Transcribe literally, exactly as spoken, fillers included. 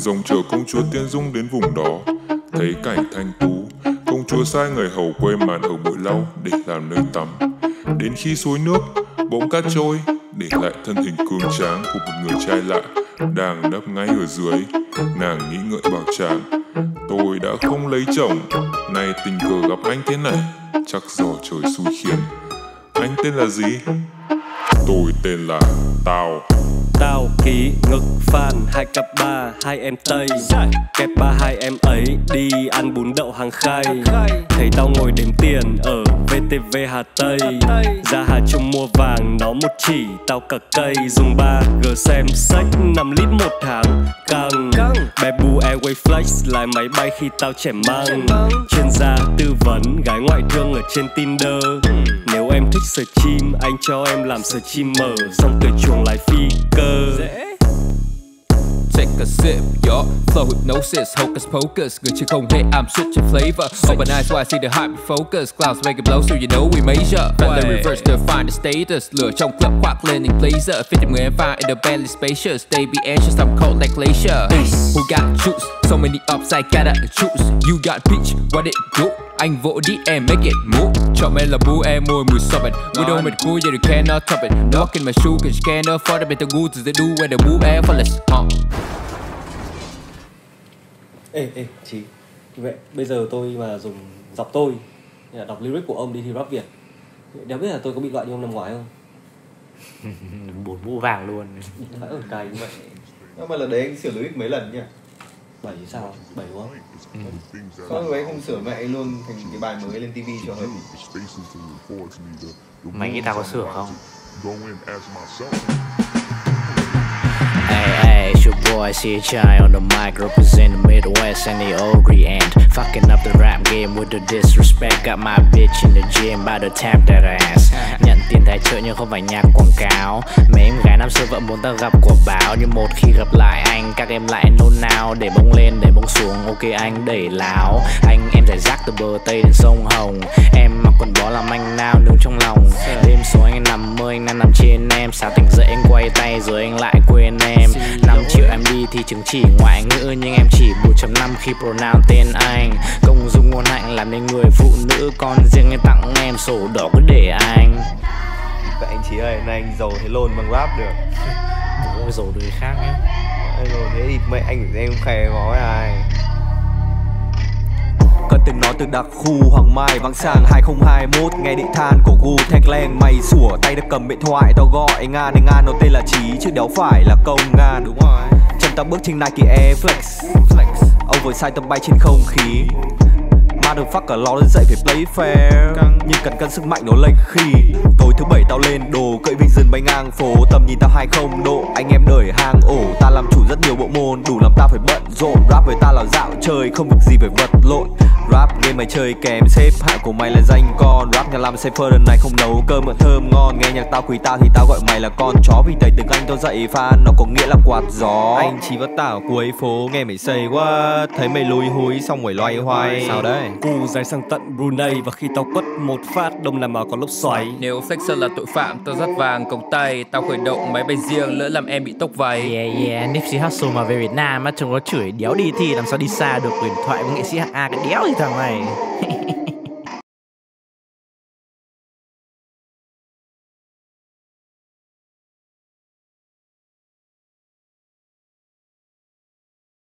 rồng chở công chúa Tiên Dung đến vùng đó. Thấy cảnh thanh tú, công chúa sai người hầu quây màn ở bụi lau để làm nơi tắm. Đến khi suối nước bỗng cát trôi, để lại thân hình cường tráng của một người trai lạ đang nấp ngay ở dưới. Nàng nghĩ ngợi bảo chàng: tôi đã không lấy chồng, nay tình cờ gặp anh thế này, chắc do trời xui khiến. Anh tên là gì? Tôi tên là Tao. Tao ký ngực phan hai cặp ba hai em Tây, kẹp ba hai em ấy đi ăn bún đậu hàng Khay. Thấy tao ngồi đếm tiền ở vê tê vê Hà Tây, ra Hà Trung mua vàng nó một chỉ tao cả cây. Dùng ba G xem sách năm lít một tháng căng. Bé bu Airway Flex lái máy bay khi tao trẻ măng. Chuyên gia tư vấn gái ngoại thương ở trên Tinder. Nếu em thích sờ chim anh cho em làm sờ chim mở, xong từ chuồng lái phi cơ. Take a sip, yo. Flow hypnosis, hocus pocus. Người chưa không hề I'm switching flavor. Open eyes so I see the hype focus. Clouds make it blow so you know we major. Family reverse to find the status. Lửa trong club khoác lên in blazer. Fit them người em fire in the Bentley spacious. They be anxious, I'm cold like glacier. Who got juice? So many ups I gotta choose. You got peach, what it do? Anh vỗ đi em make it move. Chọn em là boo em mùi mùi sobbing. We don't make cool, yeah you cannot top it. Walk in my shoe cause you can't afford it. Better good to the do when the move effortless. uh. Ê, ê, chị vậy bây giờ tôi mà dùng dọc tôi đọc lyric của ông đi thì rap Việt, đéo biết là tôi có bị loại như ông năm ngoái không? Bốn mũ vàng luôn. Phải ở cày như vậy. Nhưng mà lần đấy anh sửa lyric mấy lần nhỉ? Bảy sao? Bảy đúng không? Ừ. Sao lúc đấy không sửa mẹ anh luôn thành cái bài mới lên tivi cho hết? Mày nghĩ tao có sửa không? Hey, hey, it's your boy C H I on the mic, represent the Midwest and the Ogre and fucking up the rap game with the disrespect. Got my bitch in the gym by the tap that ass. Nhận tiền tài trợ nhưng không phải nhạc quảng cáo. Mấy em gái năm xưa vẫn muốn ta gặp quả báo, nhưng một khi gặp lại anh các em lại nôn nao. Để bông lên để bông xuống, ok anh đẩy láo. Anh em giải rác từ bờ Tây đến sông Hồng. Em mặc quần bó làm anh nao nướng trong lòng. Đêm xuống anh nằm mơ anh đang nằm trên em. Sáng tỉnh dậy anh quay tay rồi anh lại quên em. Năm triệu em đi thì chứng chỉ ngoại ngữ, nhưng em chỉ bốn chấm năm khi pronoun tên anh. Công dung ngôn hạnh làm nên người phụ nữ, còn riêng em tặng em sổ đỏ cứ để anh. Vậy anh Chí ơi, nay anh giàu thế lôn bằng rap được. Bố giàu đời khác nhé. Anh giàu thế thì mẹ anh phải em khè ngói ai. Cần từng nói từ đặc khu Hoàng Mai vắng sang hai không hai mốt. Nghe điện than của gu thẹt len mày sủa tay đã cầm điện thoại. Tao gọi Ngan này Ngan nó tên là Chí chứ đéo phải là Công Ngan. Đúng rồi. Chân tao bước trên Nike Air Flex, Flex. Oversize tầm bay trên không khí. Motherfucker lo đến dậy phải play fair, nhưng cần cân sức mạnh nó lệch khi tối thứ bảy tao lên đồ cưỡi Vision bay ngang phố. Tầm nhìn tao hai không độ, anh em đời hang ổ. Ta làm chủ rất nhiều bộ môn, đủ làm tao phải bận rộn. Rap với ta là dạo chơi, không việc gì phải vật lộn. Rap game mày chơi kèm xếp hạng của mày là danh con. Rap nhà làm safer lần này không nấu cơm mượn thơm ngon. Nghe nhạc tao quý tao thì tao gọi mày là con chó, vì thầy tiếng Anh tao dạy fan nó có nghĩa là quạt gió. Anh chỉ vất tảo cuối phố nghe mày say quá, thấy mày lùi húi xong rồi loay hoay. Sao đấy? Cu dài sang tận Brunei và khi tao quất một phát đông làm màu có lốc xoáy. Nếu flexer là tội phạm tao dắt vàng cổng tay. Tao khởi động máy bay riêng lỡ làm em bị tốc vầy. Yeah yeah, Nipsey Hussle mà về Việt Nam á trông nó chửi đéo đi thi làm sao đi xa được. Điện thoại với nghệ sĩ hát A cái đéo gì thằng này.